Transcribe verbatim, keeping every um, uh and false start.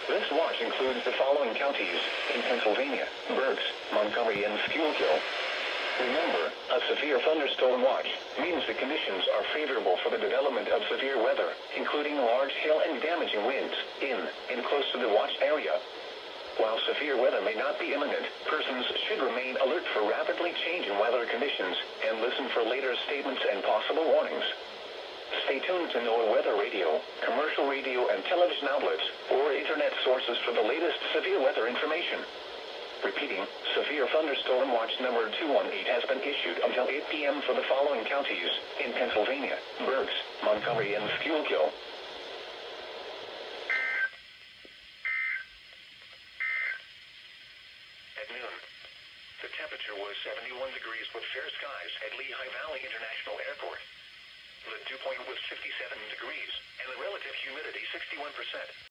This watch includes the following counties in Pennsylvania: Berks, Montgomery, and Schuylkill. Remember, a severe thunderstorm watch means the conditions are favorable for the development of severe weather, including large hail and damaging winds, in and close to the watch area. While severe weather may not be imminent, persons should remain alert for rapidly changing weather conditions and listen for later statements and possible warnings. Stay tuned to NOAA Weather Radio, commercial radio and television outlets, or internet sources for the latest severe weather information. Repeating, severe thunderstorm watch number two one eight has been issued until eight p m for the following counties in Pennsylvania: Berks, Montgomery, and Schuylkill. At noon, the temperature was seventy-one degrees with fair skies at Lehigh Valley International Airport. The dew point was fifty-seven degrees, and the relative humidity sixty-one percent.